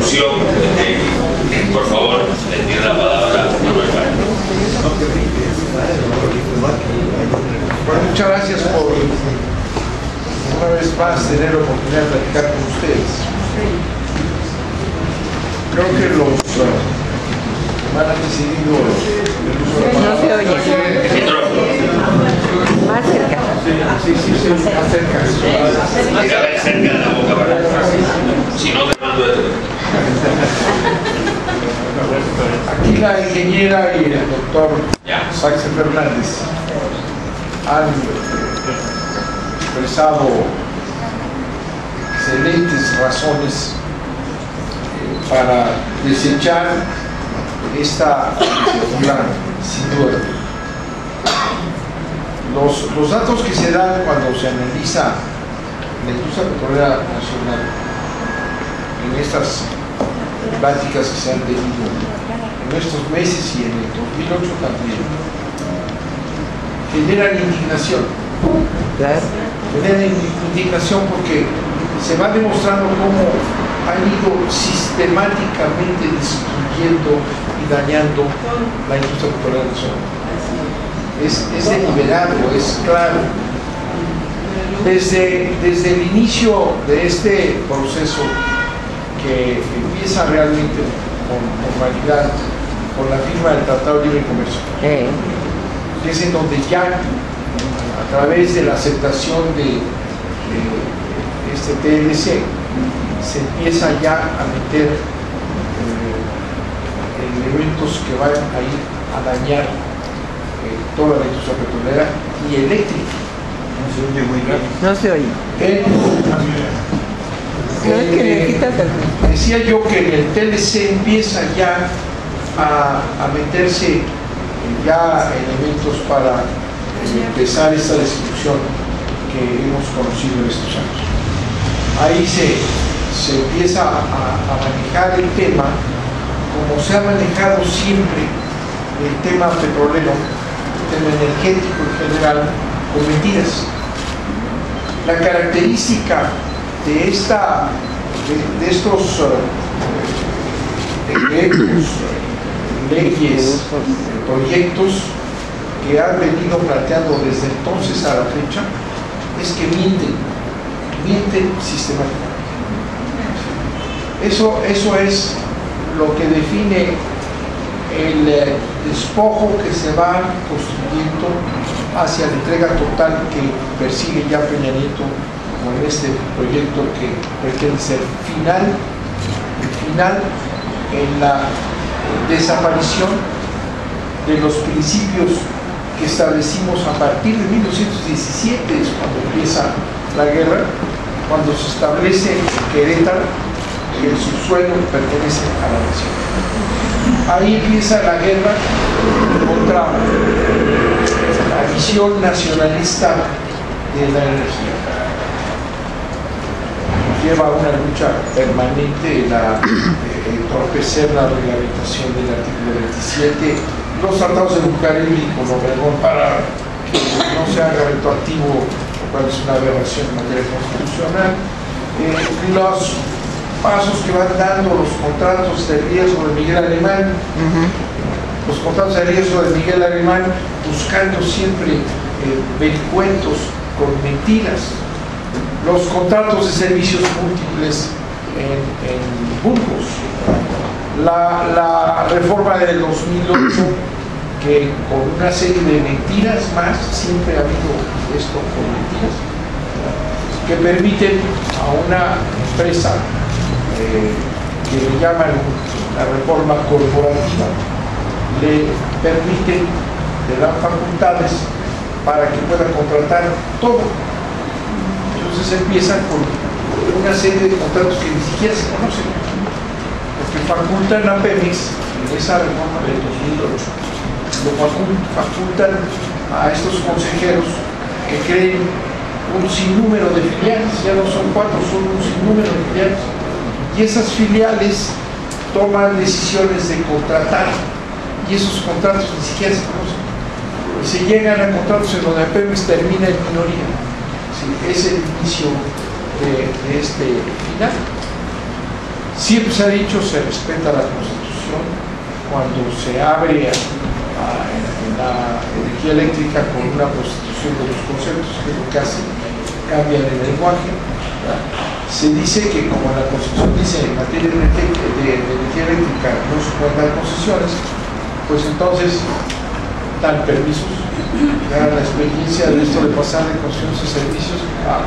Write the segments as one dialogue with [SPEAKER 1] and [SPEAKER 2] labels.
[SPEAKER 1] conclusión, por favor, le tiene la palabra a Manuel Barrio.
[SPEAKER 2] Bueno, muchas gracias por una vez más tener la oportunidad de platicar con ustedes. Creo que los van a decidir el uso de la palabra.
[SPEAKER 3] No se oye. Más cerca.
[SPEAKER 2] Sí, más cerca.
[SPEAKER 1] Dígale cerca de la boca, ¿verdad? Si no, te mando esto.
[SPEAKER 2] Aquí la ingeniera y el doctor Sánchez Fernández han expresado excelentes razones para desechar esta iniciativa, sin duda. Los datos que se dan cuando se analiza la industria petrolera nacional en estas pláticas que se han tenido en estos meses y en el 2008 también, generan indignación. Generan indignación porque se va demostrando cómo han ido sistemáticamente destruyendo y dañando la industria petrolera nacional. Es deliberado, es claro. Desde el inicio de este proceso que empieza realmente con formalidad, con la firma del Tratado de Libre Comercio, es en donde ya a través de la aceptación de este TLC se empieza ya a meter elementos que van a ir a dañar toda la industria petrolera y eléctrica.
[SPEAKER 3] No se oye.
[SPEAKER 2] Decía yo que en el TLC empieza ya a meterse ya elementos para empezar esta destrucción que hemos conocido en estos años. Ahí se empieza a manejar el tema como se ha manejado siempre el tema petrolero, el tema energético en general, con mentiras. La característica de estos decretos, leyes, proyectos que han venido planteando desde entonces a la fecha es que mienten sistemáticamente. Eso es lo que define el despojo que se va construyendo hacia la entrega total que persigue ya Peña Nieto con este proyecto que pretende ser final en la desaparición de los principios que establecimos a partir de 1917, es cuando empieza la guerra, cuando se establece en Querétaro que el subsuelo pertenece a la nación. Ahí empieza la guerra contra la visión nacionalista de la energía. Nos lleva a una lucha permanente en entorpecer la reglamentación del artículo 27, los tratados de Bucareli con Obregón para que no se haga retroactivo, lo cual es una aberración en materia constitucional. Los pasos que van dando los contratos de riesgo de Miguel Alemán, los contratos de riesgo de Miguel Alemán buscando siempre vericuentos con mentiras, los contratos de servicios múltiples en Burgos, la reforma del 2008 que con una serie de mentiras más, siempre ha habido esto con mentiras, que permiten a una empresa que le llaman la reforma corporativa, le permiten, le dan facultades para que pueda contratar todo. Entonces empiezan con una serie de contratos que ni siquiera se conocen, porque facultan a Pemex en esa reforma del 2008, lo facultan a estos consejeros que creen un sinnúmero de filiales, ya no son 4, son un sinnúmero de filiales, y esas filiales toman decisiones de contratar, y esos contratos ni siquiera se conocen, y se llegan a contratos en donde Pemex termina en minoría. Sí, es el inicio de este final. Siempre se ha dicho, se respeta la Constitución cuando se abre a la energía eléctrica con una prostitución de los conceptos, que es lo que hace, cambian el lenguaje. Se dice que como la Constitución dice en materia de energía eléctrica no se pueden dar concesiones, pues entonces dan permisos. Ya la experiencia de esto de pasar de concesiones y servicios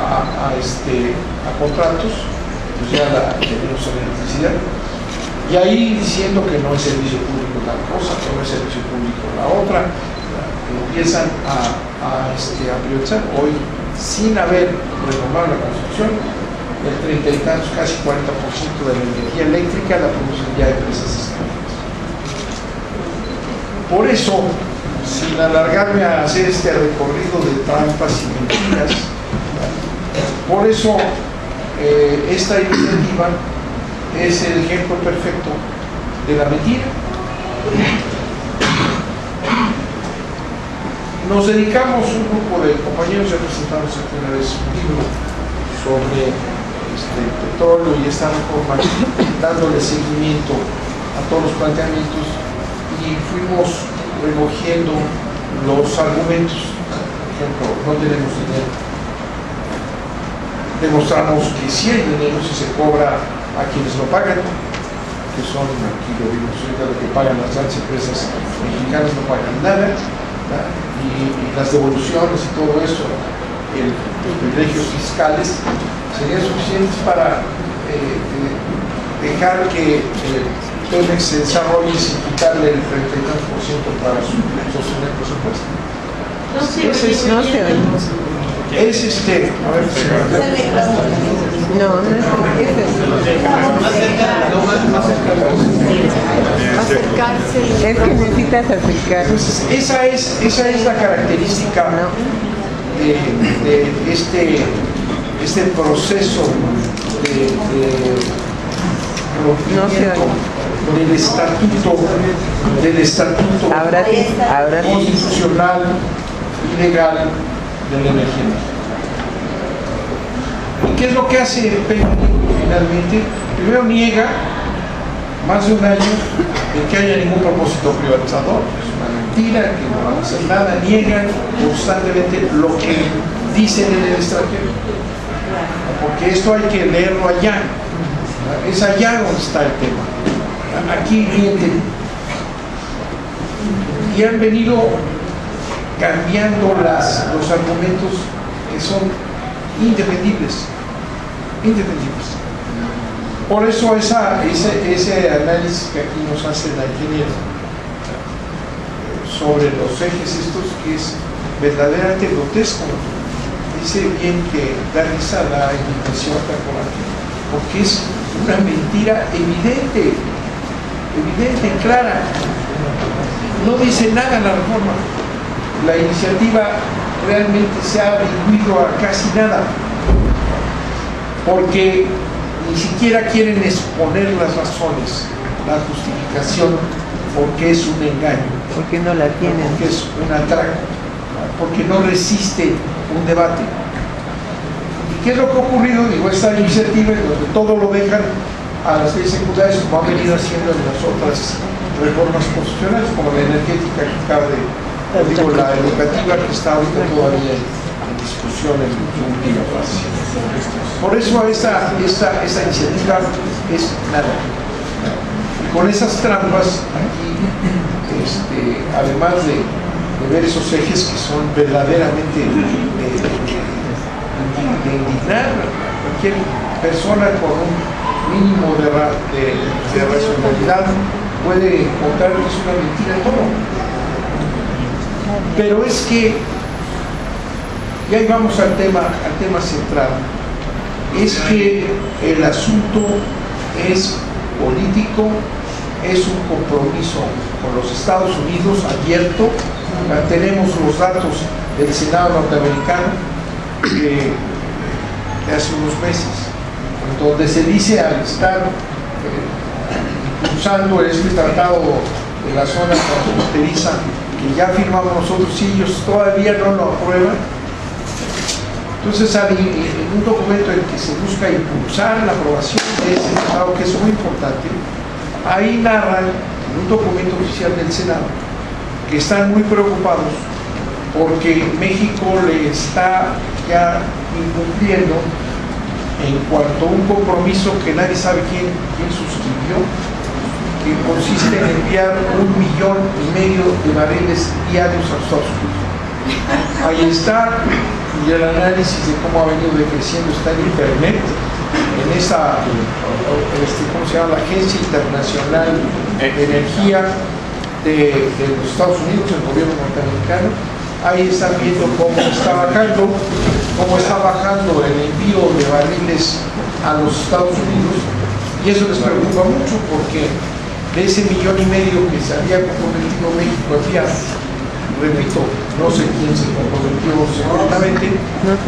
[SPEAKER 2] a contratos, pues ya la tenemos en electricidad. Y ahí diciendo que no es servicio público tal cosa, que no es servicio público la otra, empiezan a priorizar. Hoy, sin haber renovado la Constitución, el 30 y tantos, casi 40% de la energía eléctrica la producen ya empresas extranjeras. Por eso, sin alargarme a hacer este recorrido de trampas y mentiras, por eso esta iniciativa es el ejemplo perfecto de la mentira. Nos dedicamos, un grupo de compañeros, ya presentamos aquí una vez un libro sobre petróleo y esta reforma, dándole seguimiento a todos los planteamientos, y fuimos recogiendo los argumentos. Por ejemplo, no tenemos dinero. Demostramos que sí hay dinero si se cobra a quienes lo pagan, que son, aquí lo vimos ahorita, lo que pagan las grandes empresas mexicanas no pagan nada, y las devoluciones y todo eso, los privilegios fiscales serían suficientes para dejar que Pemex se desarrolle sin quitarle el 33% para sostener el presupuesto.
[SPEAKER 3] No se oye.
[SPEAKER 2] Es a ver,
[SPEAKER 3] No, no es acercarse. Es que necesitas acercarse.
[SPEAKER 2] Entonces, esa es la característica de este proceso de rompimiento del estatuto constitucional y legal de la energía. ¿Y qué es lo que hace Peña finalmente? Primero niega más de un año de que haya ningún propósito privatizador, es una mentira, que no van a hacer nada, niegan constantemente lo que dicen en el extranjero, porque esto hay que leerlo allá, es allá donde está el tema. Aquí mienten y han venido cambiando los argumentos que son indefendibles. Por eso ese análisis que aquí nos hace la ingeniera sobre los ejes estos, que es verdaderamente grotesco. Dice bien que da risa la invitación porque es una mentira evidente, clara. No dice nada la reforma. La iniciativa realmente se ha atribuido a casi nada, porque ni siquiera quieren exponer las razones, la justificación, porque es un engaño,
[SPEAKER 3] porque no la tienen,
[SPEAKER 2] porque es un atraco, porque no resiste un debate. ¿Y qué es lo que ha ocurrido? Digo, esta iniciativa en donde todo lo dejan a las leyes secundarias, como ha venido haciendo en las otras reformas constitucionales, como la energética que acaba de, digo, la educativa que está ahorita todavía en discusión en su última fase. Por eso esta iniciativa es nada. Y con esas trampas aquí, además de ver esos ejes que son verdaderamente de indignar a cualquier persona con un mínimo de racionalidad, puede encontrar que es una mentira todo. Pero es que, y ahí vamos al tema central, es que el asunto es político, es un compromiso con los Estados Unidos abierto. Tenemos los datos del Senado norteamericano de hace unos meses, donde se dice, al estar impulsando este tratado de la zona transfronteriza que ya firmamos nosotros, y ellos todavía no lo aprueban. Entonces, en un documento en el que se busca impulsar la aprobación de ese tratado, que es muy importante, ahí narran, en un documento oficial del Senado, que están muy preocupados porque México le está ya incumpliendo en cuanto a un compromiso que nadie sabe quién suscribió, que consiste en enviar 1,5 millones de barriles diarios a los Estados Unidos. Ahí está, y el análisis de cómo ha venido decreciendo está en internet, en esa, ¿cómo se llama? La Agencia Internacional de Energía de los Estados Unidos, el gobierno norteamericano. Ahí están viendo cómo está bajando el envío de barriles a los Estados Unidos, y eso les preocupa mucho porque de ese 1,5 millones que se había comprometido México a enviar, repito, no sé quién se comprometió secretamente,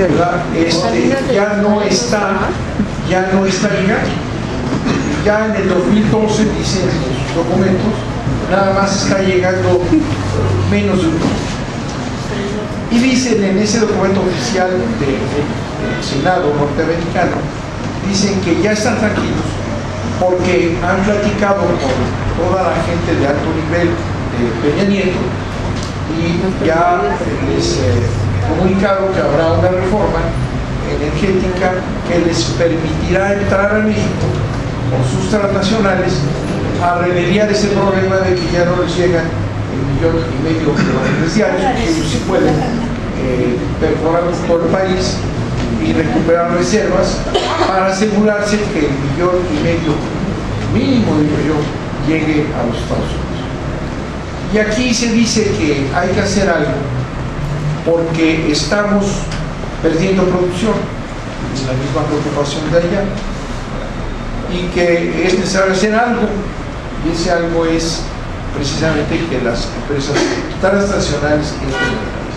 [SPEAKER 2] ya no está llegando. Ya en el 2012, dicen sus documentos, nada más está llegando menos de 1 millón. Y dicen en ese documento oficial del Senado norteamericano, dicen que ya están tranquilos porque han platicado con toda la gente de alto nivel de Peña Nieto y ya les comunicaron que habrá una reforma energética que les permitirá entrar a México con sus transnacionales a remediar ese problema de que ya no les llegan 1,5 millones de barriles diarios, que ellos sí pueden perforar todo el país y recuperar reservas para asegurarse que el 1,5 millones mínimo, digo yo, llegue a los Estados Unidos. Y aquí se dice que hay que hacer algo porque estamos perdiendo producción, es la misma preocupación de allá, y que es necesario hacer algo, y ese algo es precisamente que las empresas transnacionales entren en el país.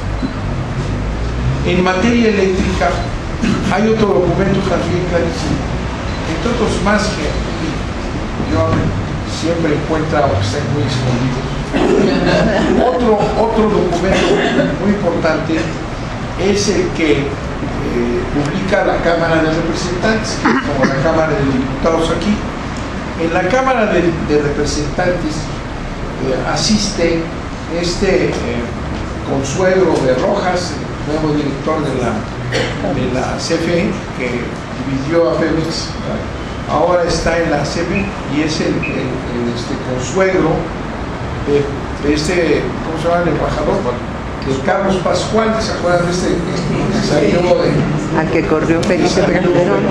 [SPEAKER 2] En materia eléctrica hay otro documento también clarísimo, entre otros más que yo siempre encuentro que están muy escondidos. Otro documento muy importante es el que publica la Cámara de Representantes, como la Cámara de Diputados aquí. En la Cámara de Representantes asiste consuegro de Rojas, el nuevo director de la CFE, que dividió a Pemex, ahora está en la CFE y es el consuegro de ¿cómo se llama? El embajador de Carlos Pascual, ¿se acuerdan de que salió de...
[SPEAKER 3] Al que corrió Felipe Calderón.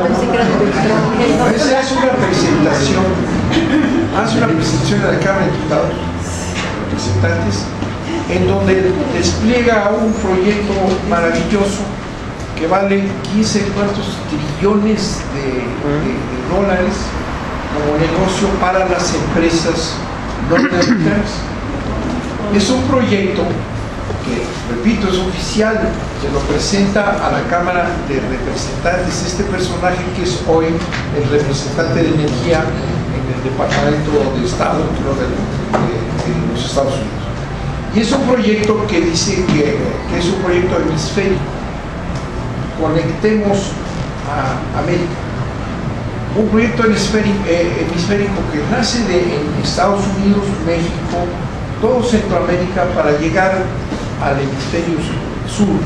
[SPEAKER 2] Esa es una presentación, hace una presentación de la Cámara de Diputados, representantes, en donde despliega un proyecto maravilloso que vale 15 trillones de dólares como negocio para las empresas norteamericanas. Es un proyecto que, repito, es oficial, se lo presenta a la Cámara de Representantes este personaje que es hoy el representante de energía en el Departamento de Estado, creo, de los Estados Unidos. Y es un proyecto que dice que es un proyecto hemisférico. Conectemos a América. Un proyecto hemisférico que nace en Estados Unidos, México, todo Centroamérica, para llegar al hemisferio sur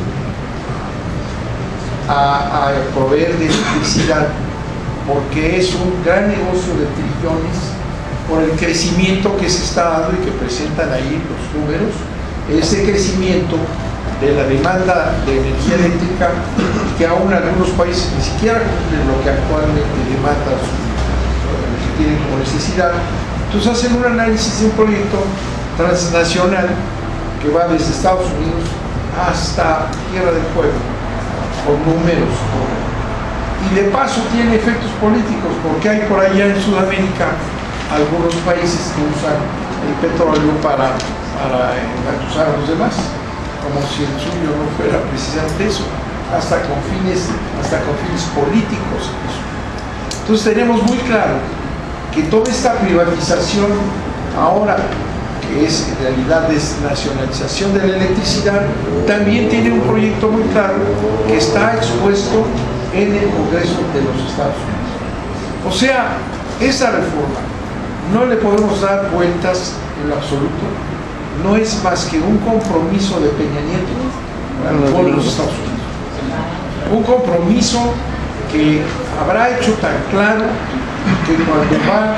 [SPEAKER 2] a proveer de electricidad, porque es un gran negocio de trillones por el crecimiento que se está dando y que presentan ahí los números, ese crecimiento de la demanda de energía eléctrica, que aún algunos países ni siquiera cumplen lo que actualmente demandan, que tienen como necesidad. Entonces hacen un análisis de un proyecto transnacional que va desde Estados Unidos hasta Tierra del Fuego, con números. Y de paso tiene efectos políticos, porque hay por allá en Sudamérica algunos países que usan el petróleo para engatusar a los demás, como si el suyo no fuera precisamente eso, hasta con fines políticos. Entonces tenemos muy claro que toda esta privatización ahora que es en realidad desnacionalización de la electricidad, también tiene un proyecto muy claro que está expuesto en el Congreso de los Estados Unidos. O sea, esa reforma no le podemos dar vueltas en lo absoluto, no es más que un compromiso de Peña Nieto con los Estados Unidos. Un compromiso que habrá hecho tan claro que cuando va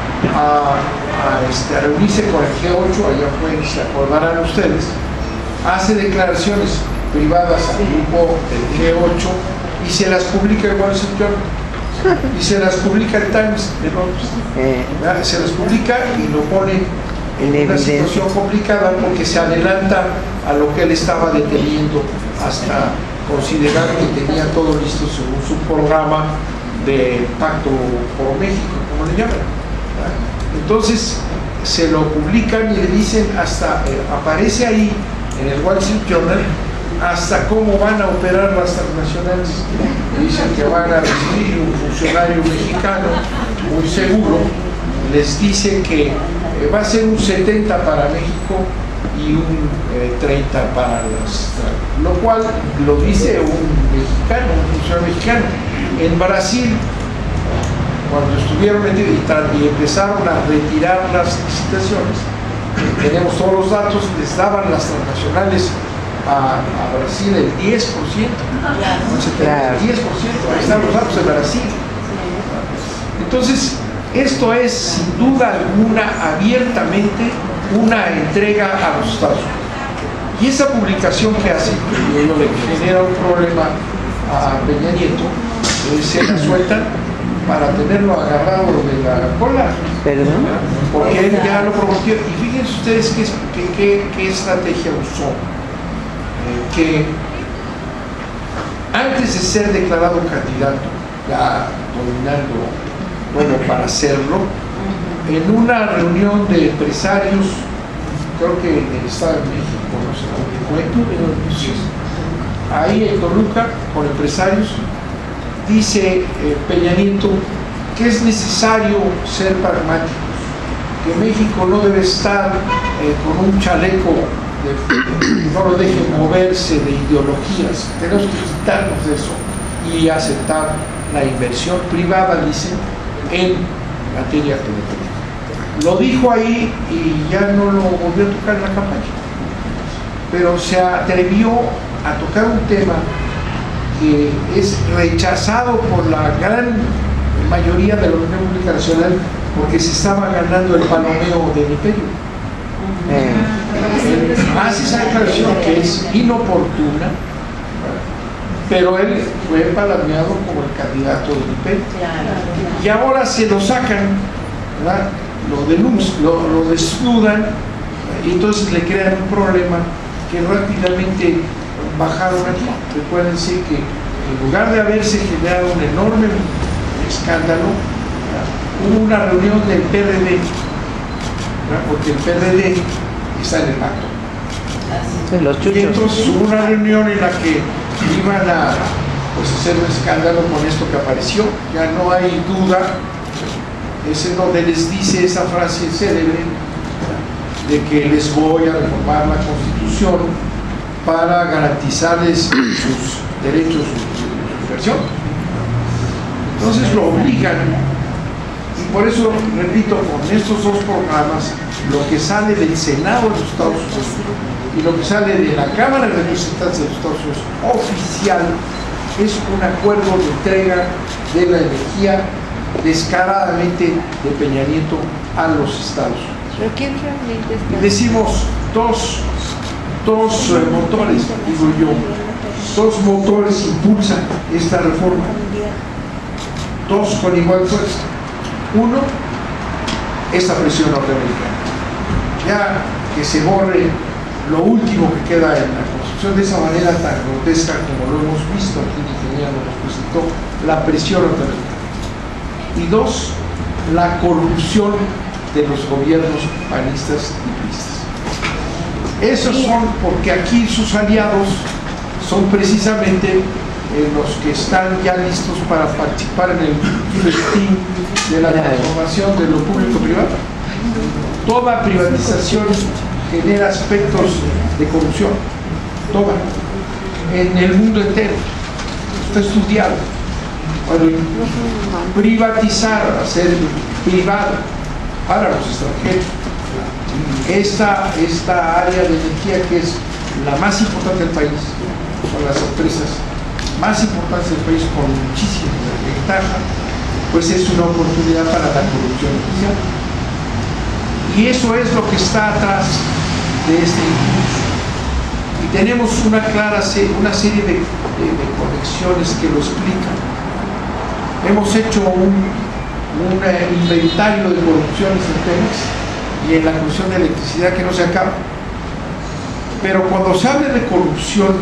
[SPEAKER 2] a reunirse con el G8, allá pueden, se acordarán ustedes, hace declaraciones privadas al grupo del G8 y se las publica el Wall Street Journal y se las publica el Times de Londres, se las publica y lo pone en una situación complicada porque se adelanta a lo que él estaba deteniendo hasta considerar que tenía todo listo según su programa de Pacto por México, como le llaman. Entonces se lo publican y le dicen hasta, aparece ahí en el Wall Street Journal, hasta cómo van a operar las transnacionales. Dicen que van a recibir un funcionario mexicano muy seguro, les dice que va a ser un 70 para México y un 30 para las, lo cual lo dice un mexicano, un funcionario mexicano. En Brasil, cuando estuvieron metidos y empezaron a retirar las licitaciones, tenemos todos los datos, les daban las transnacionales a Brasil el 10%, el 10%, ahí están los datos de Brasil. Entonces, esto es sin duda alguna abiertamente una entrega a los Estados Unidos. Y esa publicación que hace, lo que genera un problema a Peña Nieto, se la sueltan para tenerlo agarrado de la cola.
[SPEAKER 3] ¿Perdón?
[SPEAKER 2] Porque él ya lo prometió. Y fíjense ustedes qué estrategia usó. Que antes de ser declarado candidato, ya dominando, bueno, para hacerlo, en una reunión de empresarios, creo que en el Estado de México, no sé dónde fue, ahí en Toluca, con empresarios, dice Peña Nieto que es necesario ser pragmáticos, que México no debe estar con un chaleco, no lo deje moverse de ideologías, tenemos que quitarnos de eso y aceptar la inversión privada, dice, en materia eléctrica. Lo dijo ahí y ya no lo volvió a tocar en la campaña, pero se atrevió a tocar un tema que es rechazado por la gran mayoría de la Unión Pública Nacional porque se estaba ganando el palomeo del imperio. Hace esa declaración que es inoportuna, pero él fue palomeado como el candidato del imperio. Y ahora se lo sacan, ¿verdad? Lo desnudan y entonces le crean un problema que rápidamente bajaron aquí. Recuérdense que en lugar de haberse generado un enorme escándalo, hubo una reunión del PRD, porque el PRD está en el pacto. Y entonces hubo una reunión en la que iban a hacer un escándalo con esto que apareció. Ya no hay duda, es en donde les dice esa frase célebre de que les voy a reformar la Constitución para garantizarles sus derechos, su inversión. Entonces lo obligan, y por eso, repito, con estos dos programas, lo que sale del Senado de los Estados Unidos y lo que sale de la Cámara de Representantes de los Estados Unidos oficial es un acuerdo de entrega de la energía descaradamente de Peña Nieto a los Estados Unidos.
[SPEAKER 3] ¿Pero quién realmente está?
[SPEAKER 2] Decimos dos motores, digo yo, dos motores impulsan esta reforma, dos con igual fuerza. Uno, esta presión norteamericana, ya que se borre lo último que queda en la Constitución de esa manera tan grotesca como lo hemos visto aquí, el ingeniero nos presentó, la presión norteamericana. Y dos, la corrupción de los gobiernos panistas y priistas. Esos son, porque aquí sus aliados son precisamente los que están ya listos para participar en el festín de la transformación de lo público-privado. Toda privatización genera aspectos de corrupción, toda, en el mundo entero, está estudiado. Bueno, privatizar, hacer privado para los extranjeros, esta área de energía que es la más importante del país, son las empresas más importantes del país con muchísima ventaja, pues es una oportunidad para la corrupción oficial. Y eso es lo que está atrás de este impulso. Y tenemos una serie de conexiones que lo explican. Hemos hecho un inventario de corrupciones en Pemex y en la Comisión de Electricidad que no se acaba. Pero cuando se habla de corrupción,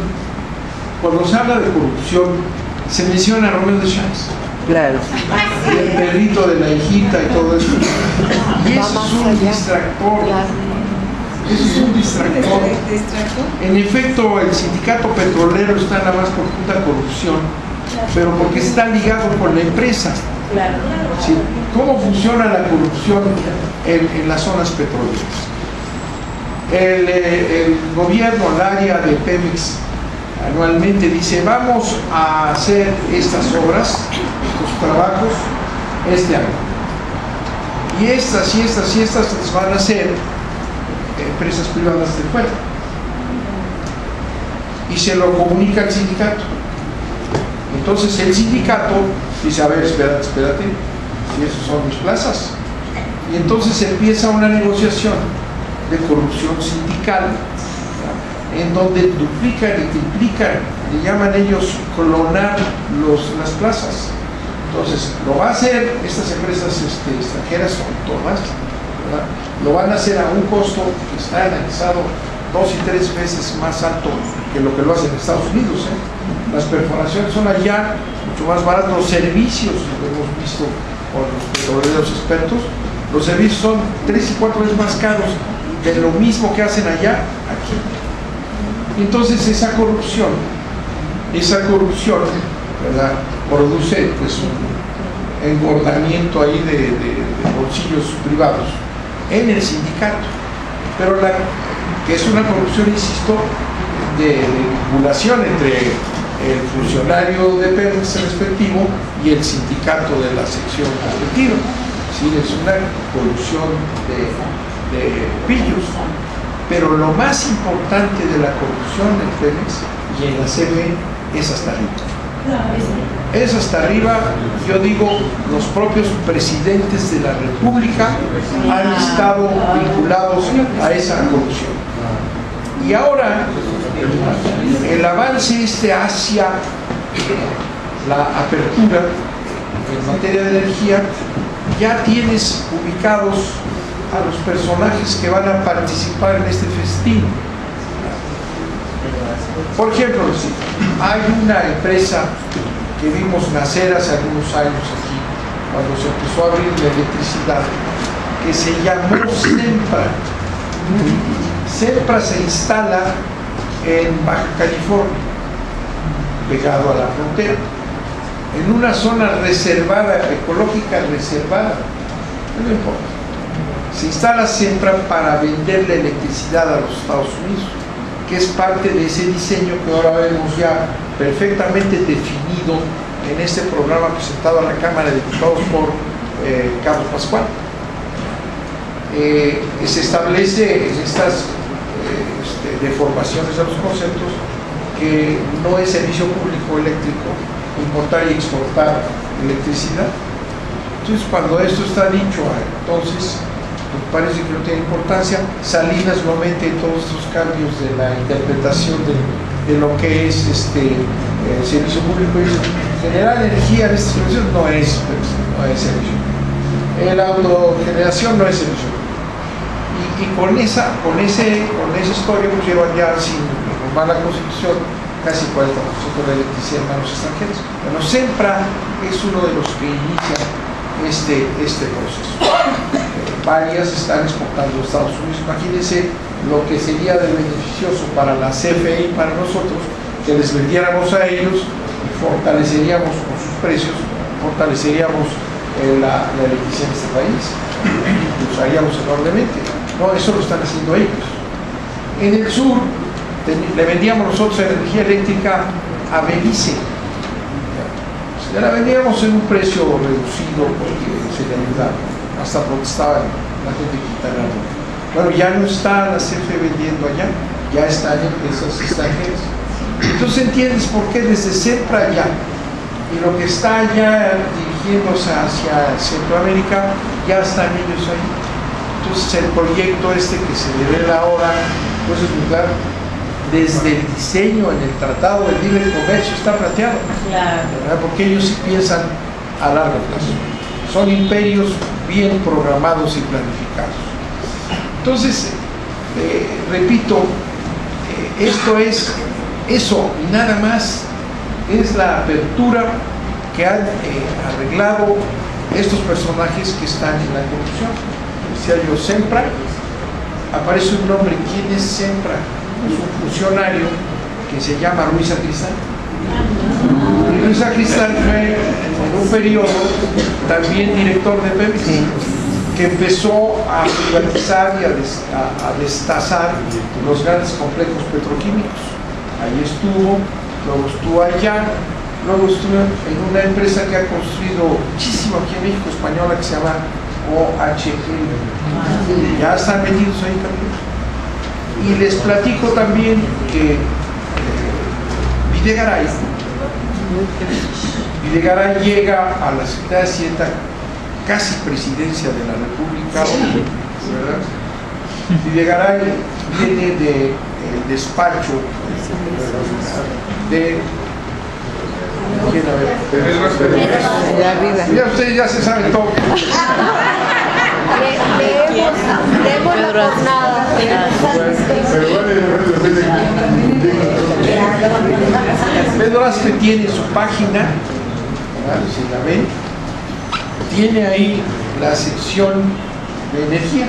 [SPEAKER 2] se menciona a Romeo de Champs.
[SPEAKER 3] Claro.
[SPEAKER 2] Y el perrito de la hijita y todo eso. Y eso es un distractor. Eso es un distractor. En efecto, el sindicato petrolero está nada más por puta corrupción, pero porque está ligado con la empresa. ¿Sí? ¿Cómo funciona la corrupción en las zonas petroleras? El gobierno, el área de Pemex, anualmente dice: vamos a hacer estas obras, estos trabajos, este año. Y estas las van a hacer empresas privadas de fuera. Y se lo comunica al sindicato. Entonces el sindicato dice: a ver, espérate, si esas son mis plazas. Y entonces empieza una negociación de corrupción sindical, en donde duplican y triplican, le llaman ellos clonar las plazas. Entonces lo va a hacer estas empresas extranjeras, son todas, ¿verdad? Lo van a hacer a un costo que está analizado 2 y 3 veces más alto que lo que lo hacen en Estados Unidos. Las perforaciones son allá mucho más baratos, los servicios, lo hemos visto con los petroleros expertos, los servicios son 3 y 4 veces más caros de lo mismo que hacen allá, aquí. Entonces esa corrupción, ¿verdad?, produce pues un engordamiento ahí de bolsillos privados en el sindicato, pero que es una corrupción, insisto, de vinculación entre el funcionario de Pemex respectivo y el sindicato de la sección respectiva. Es decir, es una corrupción de pillos. Pero lo más importante de la corrupción en Pemex y en la CFE es hasta arriba. Es hasta arriba, yo digo, los propios presidentes de la República han estado vinculados a esa corrupción. Y ahora, el avance hacia la apertura en materia de energía, ya tienes ubicados a los personajes que van a participar en este festín. Por ejemplo, hay una empresa que vimos nacer hace algunos años aquí, cuando se empezó a abrir la electricidad, que se llamó Sempra. Sempra se instala en Baja California, pegado a la frontera, en una zona reservada, ecológica reservada. No importa. Se instala Sempra para vender la electricidad a los Estados Unidos, que es parte de ese diseño que ahora vemos ya perfectamente definido en este programa presentado a la Cámara de Diputados por Carlos Pascual. Se establece en estas deformaciones de los conceptos que no es servicio público eléctrico importar y exportar electricidad. Entonces, cuando esto está dicho, entonces parece que no tiene importancia. Salinas no mete todos estos cambios de la interpretación de lo que es servicio público, y generar energía en estas condiciones no es servicio. La autogeneración no es servicio. Y con esa historia pues llevan ya, sin reformar la Constitución, casi 40% de la electricidad en manos extranjeras. Bueno, Sempra es uno de los que inicia este proceso. Varias están exportando a Estados Unidos. Imagínense lo que sería de beneficioso para la CFE y para nosotros que les vendiéramos a ellos y fortaleceríamos con sus precios, fortaleceríamos la electricidad en este país, lo usaríamos enormemente. No, eso lo están haciendo ellos. En el sur le vendíamos nosotros energía eléctrica a Belice. Ya la vendíamos en un precio reducido porque se le ayudaba. Hasta protestaban la gente de Quintana Roo. Bueno, ya no está la CFE vendiendo allá, ya están empresas extranjeras. Entonces entiendes por qué desde Sempra allá y lo que está ya dirigiéndose hacia Centroamérica, ya están ellos ahí. Entonces el proyecto este que se revela ahora, pues es muy claro, desde el diseño en el Tratado de Libre Comercio está planteado, ¿verdad? Porque ellos sí piensan a largo plazo. Son imperios bien programados y planificados. Entonces, repito, esto es eso y nada más, es la apertura que han arreglado estos personajes que están en la corrupción. Decía yo, Sempra, aparece un nombre. ¿Quién es Sempra? Es un funcionario que se llama Ruiz Sacristán. Y Ruiz Sacristán fue en un periodo también director de Pemex, que empezó a privatizar y a destazar los grandes complejos petroquímicos. Ahí estuvo, luego estuvo allá, luego estuvo en una empresa que ha construido muchísimo aquí en México, española, que se llama OHG. Ya están metidos ahí también. Y les platico también que Videgaray llega a la Secretaría de Hacienda, casi presidencia de la República, ¿verdad? Videgaray viene del despacho de ¿quién? A ver. Ya ustedes ya se saben todo.
[SPEAKER 3] Leemos la jornada.
[SPEAKER 2] Pedro Aspe tiene su página, ¿verdad? Si la ven, tiene ahí la sección de energía.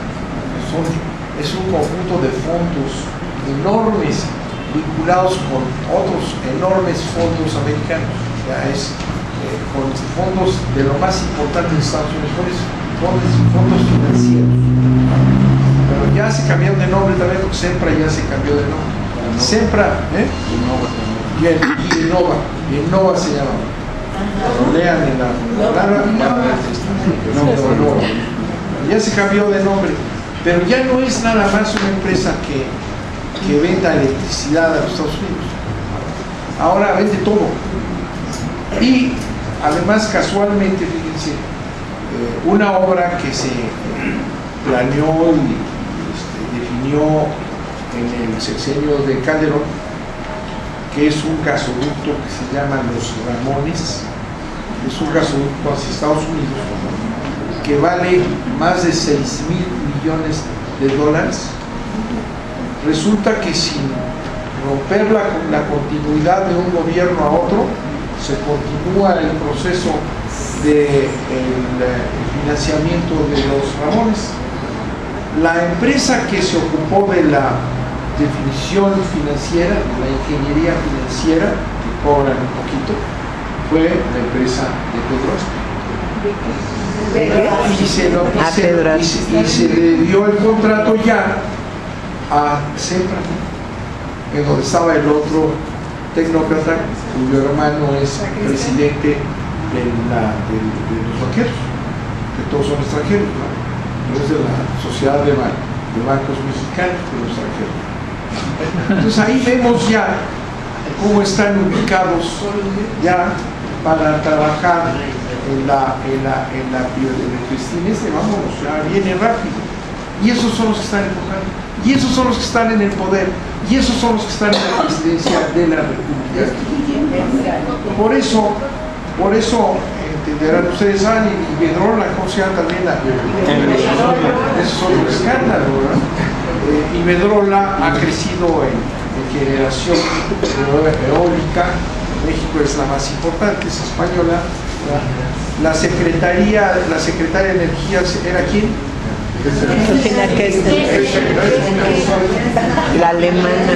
[SPEAKER 2] Es un conjunto de fondos enormes vinculados con otros enormes fondos americanos. Ya es con fondos de lo más importante de Estados Unidos, fondos financieros. Pero ya se cambiaron de nombre también, porque Sempra ya se cambió de nombre. Sempra, y Innova se llama. Lo lean en la ya se cambió de nombre, pero ya no es nada más una empresa que venda electricidad a los Estados Unidos. Ahora vende todo. Y además, casualmente, fíjense, una obra que se planeó y definió en el sexenio de Calderón, que es un gasoducto que se llama Los Ramones. Es un gasoducto hacia Estados Unidos que vale más de 6.000 millones de dólares. Resulta que sin romper la continuidad de un gobierno a otro, se continúa el proceso de financiamiento de los Ramones. La empresa que se ocupó de la definición financiera, de la ingeniería financiera, que cobran un poquito, fue la empresa de Pedro Aspe. Y se le dio el contrato ya a Sempra, en donde estaba el otro tecnócrata cuyo hermano es presidente de los banqueros, que todos son extranjeros, ¿no? Es de la Sociedad de Bancos Mexicanos, de los extranjeros. Entonces ahí vemos ya cómo están ubicados ya para trabajar en la bioelectricidad. Vámonos, ya viene rápido. Y esos son los que están empujando. Y esos son los que están en el poder. Y esos son los que están en la presidencia de la República. Por eso entenderán ustedes, y Iberdrola, ¿cómo se llama también? Eso es otro escándalo, ¿verdad? Iberdrola ha crecido en generación eólica. México es la más importante, es española. La secretaria de Energía era ¿quién?
[SPEAKER 3] La alemana.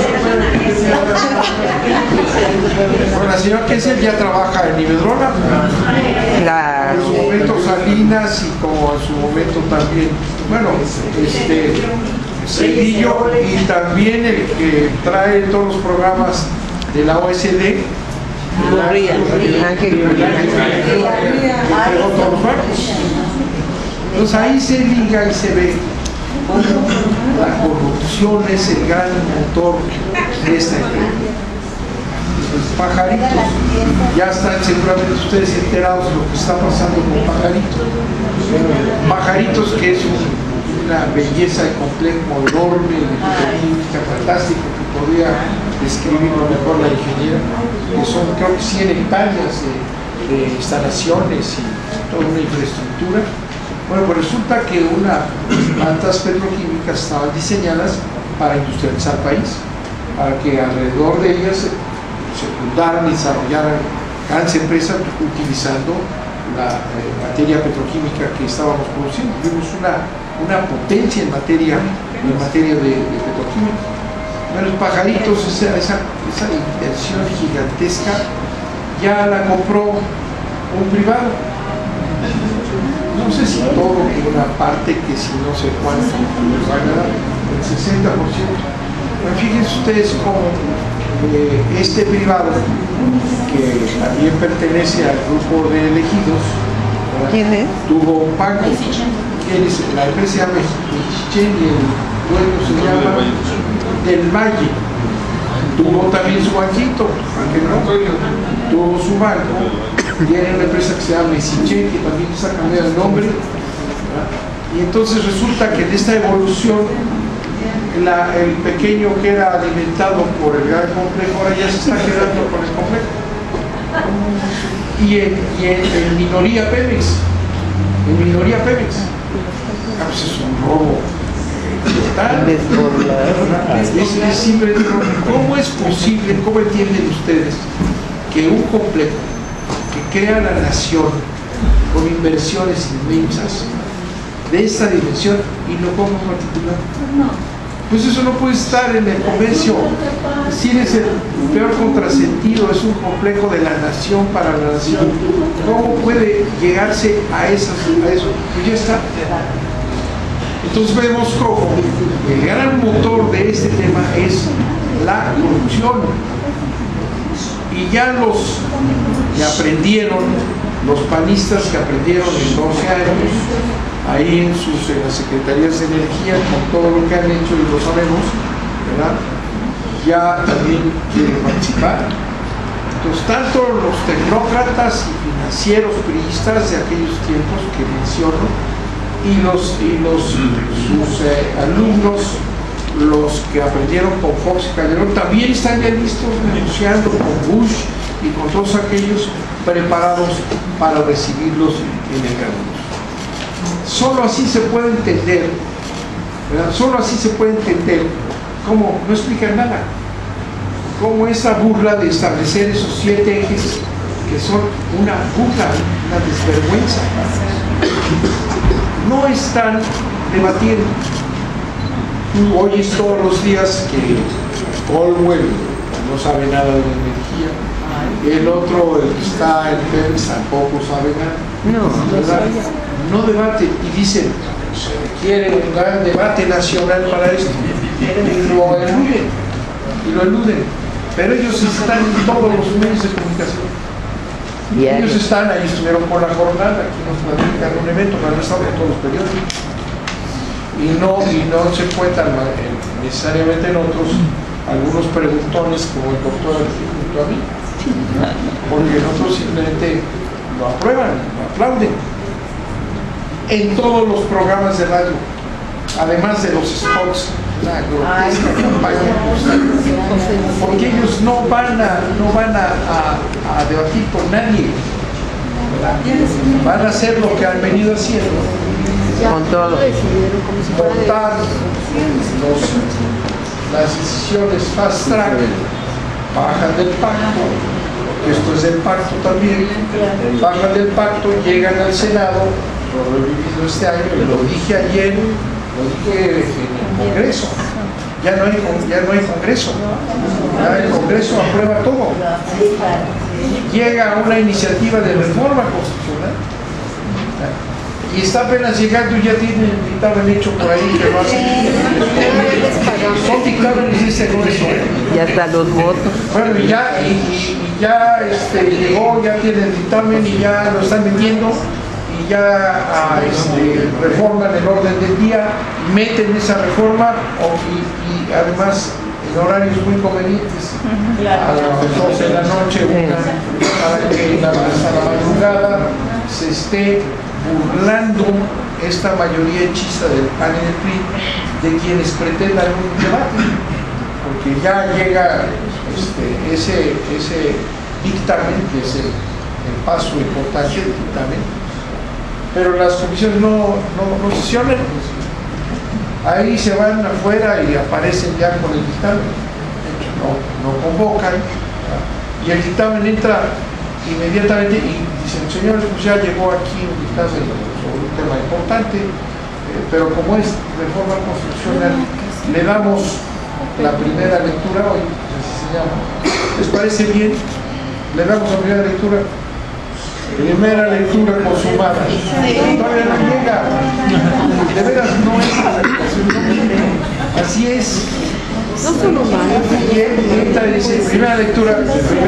[SPEAKER 2] Bueno, la señora Kessel ya trabaja en Iberdrola. En su momento Salinas y como en su momento también, bueno, Cedillo y también el que trae todos los programas de la OSD. Entonces ahí se liga y se ve cómo la corrupción es el gran motor de esta empresa. Pajaritos, ya están seguramente ustedes enterados de lo que está pasando con Pajaritos. Pajaritos, que es una belleza de complejo enorme, de química fantástico, que podría describirlo mejor la ingeniera, que son creo que 100 hectáreas de instalaciones y toda una infraestructura. Bueno, pues resulta que unas plantas petroquímicas estaban diseñadas para industrializar el país, para que alrededor de ellas se fundaran y desarrollaran grandes empresas utilizando la materia petroquímica que estábamos produciendo. Tuvimos una potencia en materia de petroquímica. Bueno, los Pajaritos, esa inversión gigantesca ya la compró un privado. No sé si todo, una parte, que si no sé cuánto les va a ganar, el 60%. Pero fíjense ustedes cómo este privado, que también pertenece al grupo de elegidos,
[SPEAKER 3] ¿quién es?
[SPEAKER 2] tuvo un banco. La empresa se llama Mexichen y el dueño se llama Del Valle. Tuvo también su banquito, aunque no, tuvo su banco. Tiene una empresa que se llama Mexichen, que también está cambiando el nombre, ¿verdad? Y entonces resulta que en esta evolución el pequeño que era alimentado por el gran complejo ahora ya se está quedando con el complejo. Y en minoría Pemex, pues es un robo total. Es simple. ¿Cómo es posible, cómo entienden ustedes que un complejo que crea la nación con inversiones inmensas de esta dimensión y lo ponga en particular? Pues eso no puede estar en el comercio. Es decir, es el peor contrasentido, es un complejo de la nación para la nación. ¿Cómo puede llegarse a eso? Pues ya está. Entonces vemos cómo el gran motor de este tema es la corrupción. Y ya aprendieron, los panistas que aprendieron en 12 años, ahí en las secretarías de energía, con todo lo que han hecho y lo sabemos, ¿verdad? Ya también quieren participar. Entonces, tanto los tecnócratas y financieros priistas de aquellos tiempos que menciono, y sus alumnos, los que aprendieron con Fox y Calderón, también están ya listos negociando con Bush y con todos aquellos preparados para recibirlos en el camino. Solo así se puede entender, ¿verdad? Solo así se puede entender cómo no explican nada, cómo esa burla de establecer esos 7 ejes que son una burla, una desvergüenza. No están debatiendo. Tú oyes todos los días que Colwell no sabe nada de la energía, el otro, el que está en Pemex, tampoco sabe nada. No debaten y dicen se requiere un gran debate nacional para esto, y lo eluden, pero ellos están en todos los medios de comunicación. Ellos están ahí, estuvieron por la jornada, aquí nos platican un evento, pero no están en todos los periódicos. Y no se cuentan necesariamente en otros algunos preguntones como el doctor junto a mí, porque nosotros simplemente lo aprueban, lo aplauden. En todos los programas de radio, además de los spots, la grotesca campaña, porque ellos no van a debatir con nadie, van a hacer lo que han venido haciendo,
[SPEAKER 3] Con todo.
[SPEAKER 2] montar las decisiones fast track, bajan del pacto, porque esto es del pacto también, bajan del pacto, llegan al Senado, lo he vivido este año y lo dije ayer, lo dije en el Congreso. Ya no hay Congreso. Ya el Congreso aprueba todo. Llega una iniciativa de reforma constitucional y está apenas llegando y ya tiene el dictamen hecho por ahí que no hace. Son dictámenes de ese Congreso.
[SPEAKER 3] Ya están los votos.
[SPEAKER 2] Bueno, y ya llegó, ya tiene el dictamen y ya lo están metiendo y ya reforman el orden del día, meten esa reforma y además en horarios muy convenientes, a las 12 de la noche, para que hasta la madrugada se esté burlando esta mayoría hechiza del PAN y del PRI de quienes pretendan un debate, porque ya llega ese dictamen, que es el paso importante del dictamen, pero las comisiones no sesionan. Ahí se van afuera y aparecen ya con el dictamen, no convocan, y el dictamen entra inmediatamente y dicen, señores, pues ya llegó aquí un dictamen sobre un tema importante, pero como es reforma constitucional, le damos la primera lectura hoy, así se llama. ¿Les parece bien? Le damos la primera lectura. Primera lectura consumada. Todavía no llega. De veras no es. Así es.
[SPEAKER 3] No son humanos.
[SPEAKER 2] Y entra y dice, primera lectura.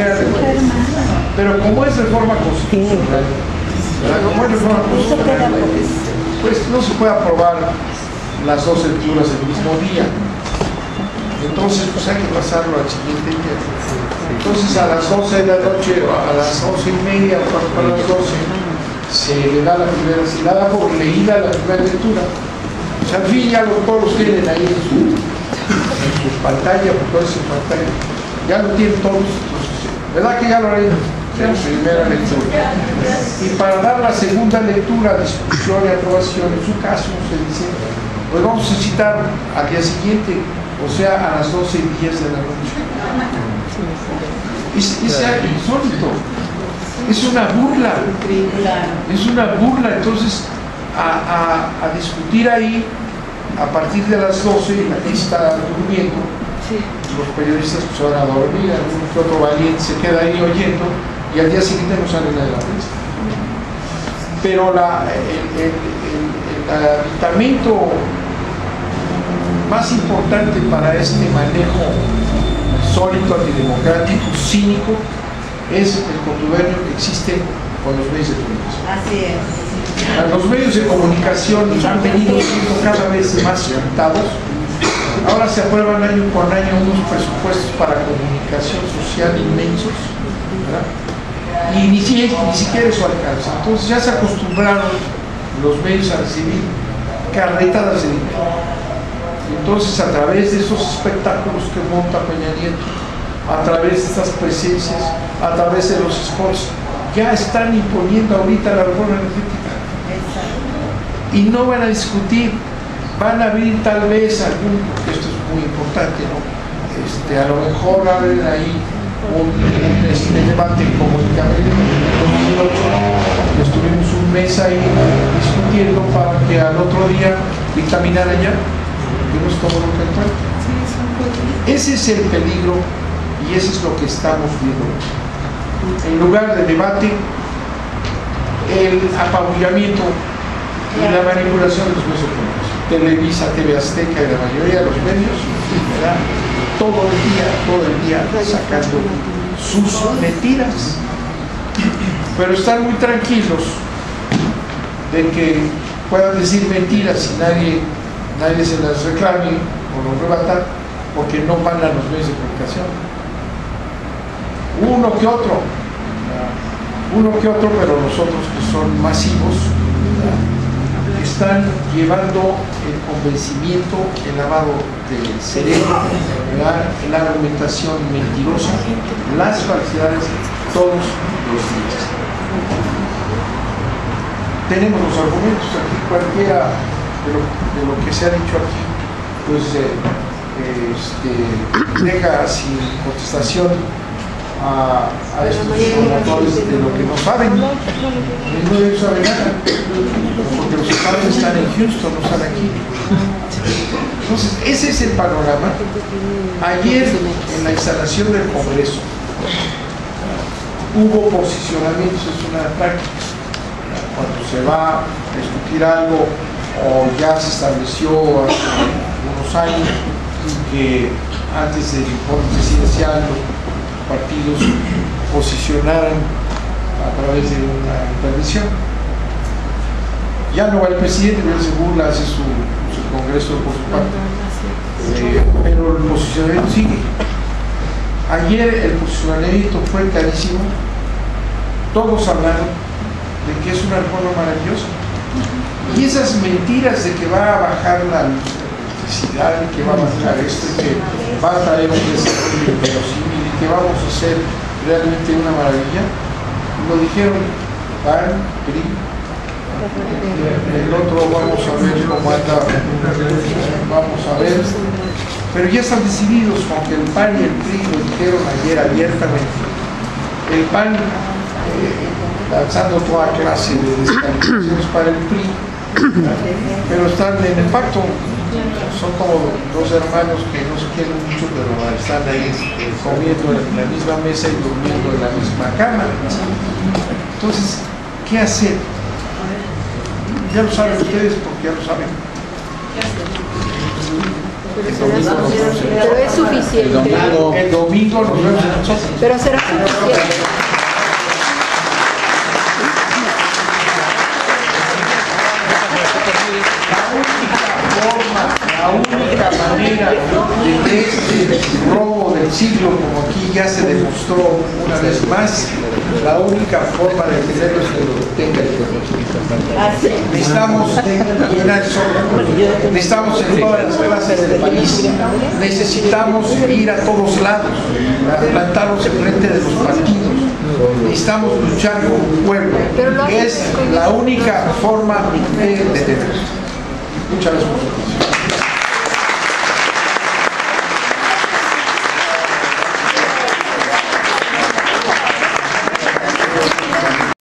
[SPEAKER 2] Pero como es reforma constitucional, como es reforma constitucional, pues no se puede aprobar las dos lecturas el mismo día. Entonces, pues hay que pasarlo al siguiente día. Entonces, a las 12 de la noche, o a las 11:30, para las 12, se le da la primera, se le da por leída la primera lectura. O sea, al fin ya todos los tienen ahí en su pantalla, por toda su pantalla. Ya lo tienen todos. ¿Verdad que ya lo leído? La primera lectura. Y para dar la segunda lectura, discusión y aprobación, en su caso, se dice, pues vamos a citar al día siguiente, o sea, a las 12:10 de la noche. Es insólito, es una burla, entonces a discutir ahí a partir de las 12 y la gente está durmiendo, los periodistas pues van a dormir, algún que otro valiente se queda ahí oyendo y al día siguiente no sale nada de la prensa. Pero el aditamento más importante para este manejo sólido, antidemocrático, cínico, es el contubernio que existe con los medios de comunicación.
[SPEAKER 4] Así es.
[SPEAKER 2] Los medios de comunicación han venido siendo cada vez más limitados. Ahora se aprueban año con año unos presupuestos para comunicación social inmensos, ¿verdad? Y ni siquiera eso alcanza. Entonces ya se acostumbraron los medios a recibir carretadas de dinero. Entonces, a través de esos espectáculos que monta Peña Nieto, a través de estas presencias, a través de los spots, ya están imponiendo ahorita la reforma energética. Y no van a discutir, van a abrir tal vez algún, porque esto es muy importante, ¿no? A lo mejor abren ahí un debate como el que abrieron en 2018, estuvimos un mes ahí discutiendo para que al otro día dictaminaran ya. Ese es el peligro y ese es lo que estamos viendo. En lugar de debate, el apabullamiento y la manipulación de los medios de comunicación. Televisa, TV Azteca y la mayoría de los medios, ¿verdad? todo el día sacando sus mentiras. Pero están muy tranquilos de que puedan decir mentiras y nadie se las reclame o los rebata, porque no van a los medios de comunicación. Uno que otro, pero los otros que son masivos, están llevando el convencimiento, el lavado del cerebro, la argumentación mentirosa, las falsedades, todos los días. Tenemos los argumentos aquí, cualquiera de lo que se ha dicho aquí, pues deja sin contestación a estos promotores de lo que no saben. Ninguno de ellos sabe nada, porque los estados están en Houston, no están aquí. Entonces, ese es el panorama. Ayer, en la instalación del Congreso, hubo posicionamientos, es una práctica. Cuando se va a discutir algo, o ya se estableció hace unos años, que antes del informe presidencial los partidos posicionaran a través de una intervención. Ya no va el presidente, pero se burla, hace su congreso por su parte, pero el posicionamiento sigue. Ayer el posicionamiento fue clarísimo, todos hablaron de que es una reforma maravillosa, y esas mentiras de que va a bajar la electricidad, que va a bajar esto, que va a traer un desarrollo inverosímil y que vamos a hacer realmente una maravilla, lo dijeron PAN, PRI, el otro vamos a ver cómo anda, vamos a ver, pero ya están decididos, aunque el PAN y el PRI lo dijeron ayer abiertamente. El PAN lanzando toda clase de descalificaciones para el PRI, pero están en el pacto, son como dos hermanos que no se quieren mucho, pero están ahí comiendo en la misma mesa y durmiendo en la misma cama. Entonces, ¿qué hacer? Ya lo saben ustedes, porque ya lo saben.
[SPEAKER 3] Pero es suficiente.
[SPEAKER 2] El domingo nos vemos nosotros.
[SPEAKER 3] Pero será suficiente.
[SPEAKER 2] La única manera de este robo del siglo, como aquí ya se demostró una vez más, la única forma de tenerlo es que lo tenga el pueblo. Necesitamos llenar el sol, necesitamos en todas las clases del país, necesitamos ir a todos lados, plantarnos enfrente de los partidos, necesitamos luchar con un pueblo, que es la única forma de detenerlo. Muchas gracias.